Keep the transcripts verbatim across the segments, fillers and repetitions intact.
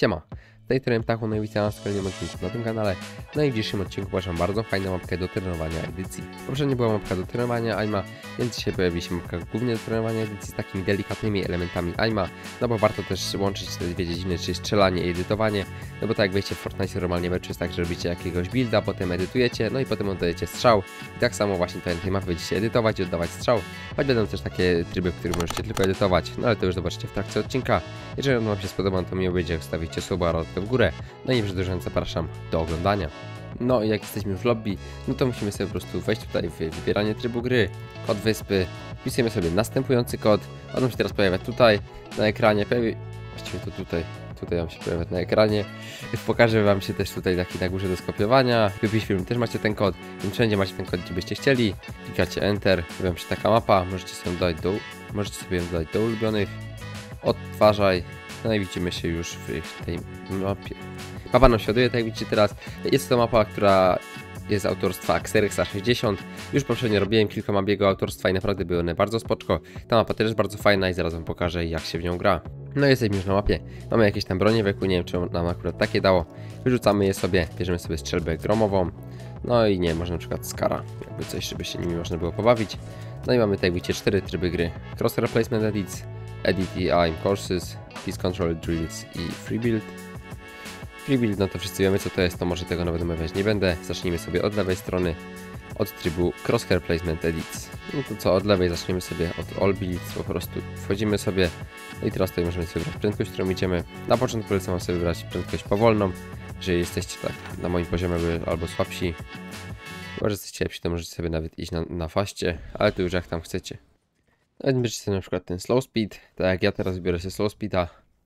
Siema, z tej strony Ptachu, no i witam na kolejnym odcinku na tym kanale. No i w dzisiejszym odcinku pokażę bardzo fajną mapkę do trenowania edycji. Poprzednio była mapka do trenowania aima, więc dzisiaj pojawi się mapka głównie do trenowania edycji z takimi delikatnymi elementami aima. No bo warto też łączyć te dwie dziedziny, czyli strzelanie i edytowanie. No bo tak jak wiecie, w Fortnite normalnie meczu jest tak, że robicie jakiegoś builda, potem edytujecie, no i potem oddajecie strzał. I tak samo właśnie tutaj na tej mapie będziecie edytować i oddawać strzał. Choć będą też takie tryby, w których możecie tylko edytować, no ale to już zobaczycie w trakcie odcinka. Jeżeli on wam się spodoba, to miło będzie, jak stawicie suba oraz w górę. No i nie przedłużając, zapraszam do oglądania. No i jak jesteśmy już w lobby, no to musimy sobie po prostu wejść tutaj w wybieranie trybu gry, kod wyspy, wpisujemy sobie następujący kod, on się teraz pojawia tutaj na ekranie, pojawi... właściwie to tutaj, tutaj wam się pojawia na ekranie, pokażę wam się też tutaj taki na górze do skopiowania, w opisie filmu też macie ten kod, więc wszędzie macie ten kod, gdzie byście chcieli, klikacie enter, pojawia się taka mapa, możecie sobie ją dodać do, możecie sobie ją dodać do ulubionych, odtwarzaj. No i widzimy się już w tej mapie. Mapa nam świaduje, tak jak widzicie teraz. Jest to mapa, która jest z autorstwa Xerexa sześćdziesiąt. Już poprzednio robiłem kilka map jego autorstwa i naprawdę były one bardzo spoczko. Ta mapa też jest bardzo fajna i zaraz wam pokażę, jak się w nią gra. No i jesteśmy już na mapie. Mamy jakieś tam bronie wokół, nie wiem, czy nam akurat takie dało. Wyrzucamy je sobie, bierzemy sobie strzelbę gromową. No i nie, może na przykład Skara, jakby coś, żeby się nimi można było pobawić. No i mamy tutaj, widzicie, cztery tryby gry. Crosshair Placement Edits, Edit i Aim Courses, Piece Control Drills i Free Build. Free Build, no to wszyscy wiemy, co to jest, to może tego nawet omawiać nie będę. Zacznijmy sobie od lewej strony, od trybu Crosshair Placement Edits. No to co, od lewej zaczniemy sobie od All Builds, po prostu wchodzimy sobie. No i teraz tutaj możemy sobie wybrać prędkość, którą idziemy. Na początku polecam sobie wybrać prędkość powolną. Jeżeli jesteście tak na moim poziomie albo słabsi, chyba że jesteście lepsi, to możecie sobie nawet iść na, na faście, ale to już jak tam chcecie. Nawet bierzcie sobie na przykład ten slow speed, tak jak ja teraz biorę sobie slow speeda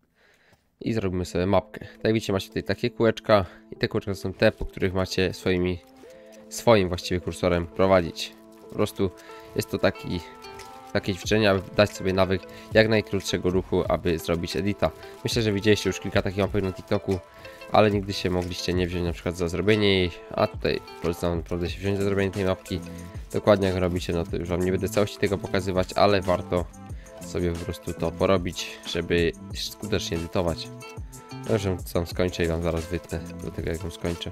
i zrobimy sobie mapkę. Tak jak widzicie, macie tutaj takie kółeczka i te kółeczka to są te, po których macie swoimi, swoim właściwie kursorem prowadzić. Po prostu jest to taki, takie ćwiczenie, aby dać sobie nawyk jak najkrótszego ruchu, aby zrobić edita. Myślę, że widzieliście już kilka takich mapek na TikToku, ale nigdy się mogliście nie wziąć na przykład za zrobienie jej, a tutaj polecam naprawdę się wziąć za zrobienie tej mapki. Dokładnie jak robicie, no to już wam nie będę całości tego pokazywać, ale warto sobie po prostu to porobić, żeby skutecznie edytować. No już sam skończę i wam zaraz wytnę do tego, jak ją skończę.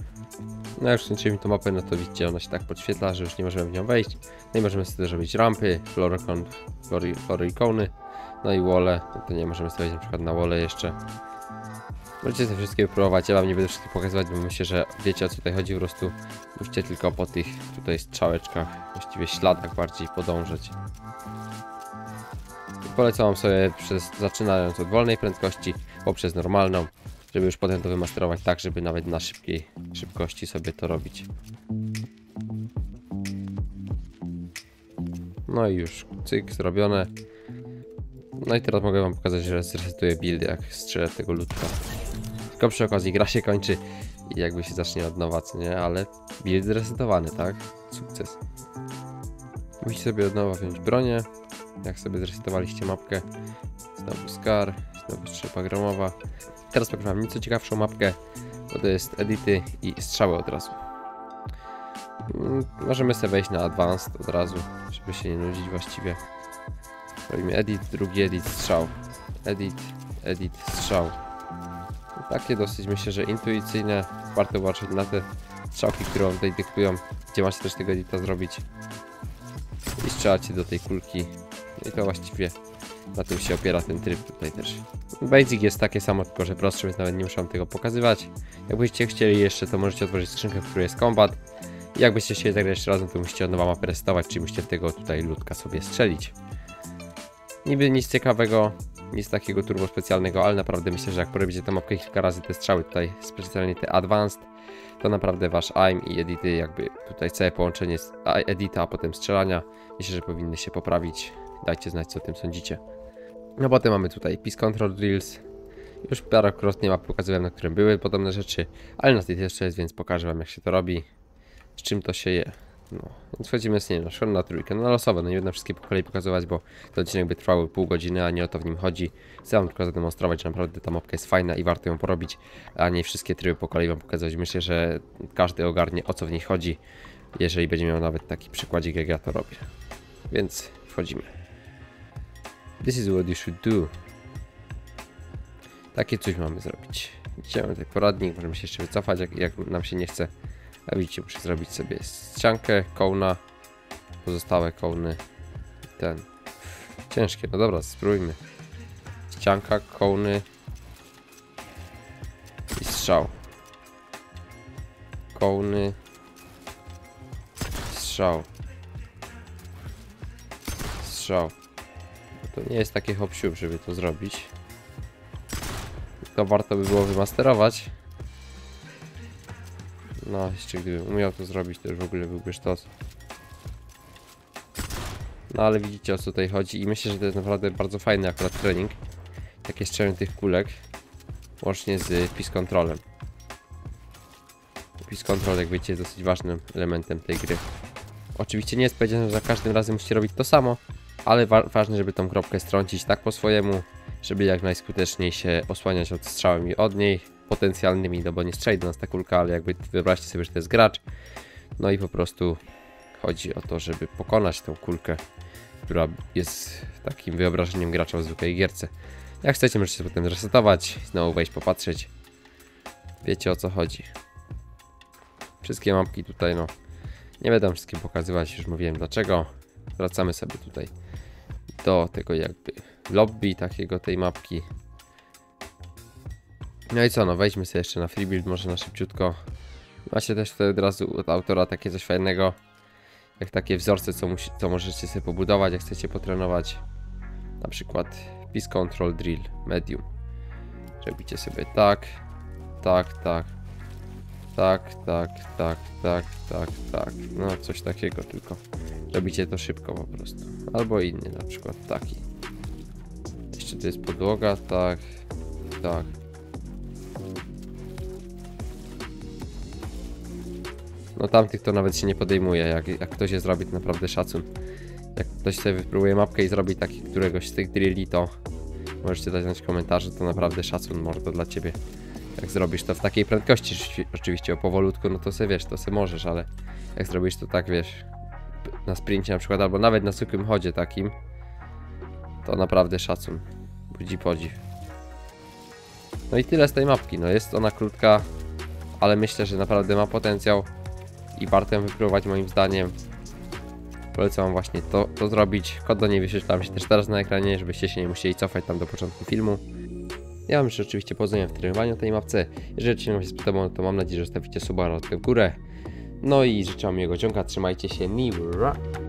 No jak skończyłem tą mapę, no to widzicie, ona się tak podświetla, że już nie możemy w nią wejść. No i możemy sobie zrobić rampy, florykon, flory, flory ikony, no i wole. No to nie możemy stawiać na przykład na wole jeszcze. Możecie te wszystkie próbować, ja wam nie będę wszystkich pokazywać, bo myślę, że wiecie, o co tutaj chodzi, po prostu musicie tylko po tych tutaj strzałeczkach, właściwie śladach bardziej podążać. Polecam wam sobie przez, zaczynając od wolnej prędkości poprzez normalną, żeby już potem to wymasterować tak, żeby nawet na szybkiej szybkości sobie to robić. No i już cyk, zrobione. No i teraz mogę wam pokazać, że zresetuję build, jak strzelę tego ludka. Tylko przy okazji gra się kończy i jakby się zacznie od nowa, co nie? Ale build zresetowany, tak? Sukces. Musicie sobie od nowa wziąć bronię. Jak sobie zresetowaliście mapkę. Znowu Scar, znowu strzelba gromowa. Teraz pokażę wam nieco ciekawszą mapkę, bo to jest edity i strzały od razu. Hmm, możemy sobie wejść na Advanced od razu, żeby się nie nudzić właściwie. Robimy edit, drugi edit, strzał. Edit, edit, strzał. Takie dosyć, myślę, że intuicyjne. Warto patrzeć na te strzałki, które wam tutaj dyktują, gdzie macie też tego edita zrobić. I strzelacie do tej kulki. I to właściwie na tym się opiera ten tryb tutaj też. Basic jest takie samo, tylko że prostsze, więc nawet nie muszę wam tego pokazywać. Jakbyście chcieli jeszcze, to możecie otworzyć skrzynkę, w której jest kombat. I jakbyście chcieli zagrać jeszcze razem, to musicie od nowa mapę restować, czyli musicie tego tutaj ludka sobie strzelić. Niby nic ciekawego, nic takiego turbo specjalnego, ale naprawdę myślę, że jak porobicie tę mapkę kilka razy, te strzały tutaj, specjalnie te advanced, to naprawdę wasz aim i edity, jakby tutaj całe połączenie z edita, a potem strzelania, myślę, że powinny się poprawić. Dajcie znać, co o tym sądzicie. No potem mamy tutaj Piece Control Drills. Już parokrotnie mapy pokazywałem, na którym były podobne rzeczy, ale na tej jeszcze jest, więc pokażę wam, jak się to robi, z czym to się je. No, więc wchodzimy z nie na przykład na trójkę, no na losowe, no nie będę wszystkie po kolei pokazywać, bo to odcinek by trwały pół godziny, a nie o to w nim chodzi. Chcę wam tylko zademonstrować, że naprawdę ta mapka jest fajna i warto ją porobić, a nie wszystkie tryby po kolei wam pokazywać. Myślę, że każdy ogarnie, o co w niej chodzi, jeżeli będzie miał nawet taki przykładzik, jak ja to robię. Więc wchodzimy. This is what you should do. Takie coś mamy zrobić. Widzicie, mamy tutaj poradnik, możemy się jeszcze wycofać, jak, jak nam się nie chce. A widzicie, muszę zrobić sobie ściankę, kołna, pozostałe kołny i ten. Ciężkie, no dobra, spróbujmy. Ścianka, kołny i strzał. Kołny, strzał. Strzał. To nie jest takie hop siup, żeby to zrobić. To warto by było wymasterować. No, jeszcze gdybym umiał to zrobić, to już w ogóle byłby sztos. No ale widzicie, o co tutaj chodzi i myślę, że to jest naprawdę bardzo fajny akurat trening. Takie strzelanie tych kulek. Łącznie z Peace Controlem. Peace Control, jak wiecie, jest dosyć ważnym elementem tej gry. Oczywiście nie jest powiedziane, że za każdym razem musicie robić to samo, ale wa ważne, żeby tą kropkę strącić tak po swojemu, żeby jak najskuteczniej się osłaniać od strzałami od niej, potencjalnymi, no bo nie strzeli do nas ta kulka, ale jakby wyobraźcie sobie, że to jest gracz. No i po prostu chodzi o to, żeby pokonać tą kulkę, która jest takim wyobrażeniem gracza w zwykłej gierce. Jak chcecie, możecie się potem zresetować, znowu wejść, popatrzeć. Wiecie, o co chodzi. Wszystkie mapki tutaj, no nie będę wszystkim pokazywać, już mówiłem dlaczego. Wracamy sobie tutaj do tego jakby lobby takiego tej mapki. No i co, no wejdźmy sobie jeszcze na free build, może na szybciutko. Macie też tutaj od razu od autora takie coś fajnego, jak takie wzorce, co, musi, co możecie sobie pobudować, jak chcecie potrenować. Na przykład Peace Control Drill Medium. Robicie sobie tak, tak, tak, tak, tak, tak, tak, tak, tak. No coś takiego, tylko robicie to szybko po prostu. Albo inny, na przykład taki. Jeszcze to jest podłoga, tak, tak. No tamtych to nawet się nie podejmuje, jak, jak ktoś je zrobi, to naprawdę szacun. Jak ktoś sobie wypróbuje mapkę i zrobi taki któregoś z tych drilli, to możecie dać znać w komentarzu, to naprawdę szacun mordo dla ciebie. Jak zrobisz to w takiej prędkości, oczywiście o powolutku, no to sobie wiesz, to sobie możesz, ale jak zrobisz to tak, wiesz, na sprincie na przykład, albo nawet na zwykłym chodzie takim, to naprawdę szacun, budzi podziw. No i tyle z tej mapki, no jest ona krótka, ale myślę, że naprawdę ma potencjał i warto ją wypróbować moim zdaniem. Polecam wam właśnie to, to zrobić. Kod do niej wyświetlam się też teraz na ekranie, żebyście się nie musieli cofać tam do początku filmu. Ja wam życzę oczywiście powodzenia w trenowaniu tej mapce. Jeżeli odcinek wam się spodobał, to mam nadzieję, że zostawicie suba w górę. No i życzę wam miłego ciąga, trzymajcie się, miła.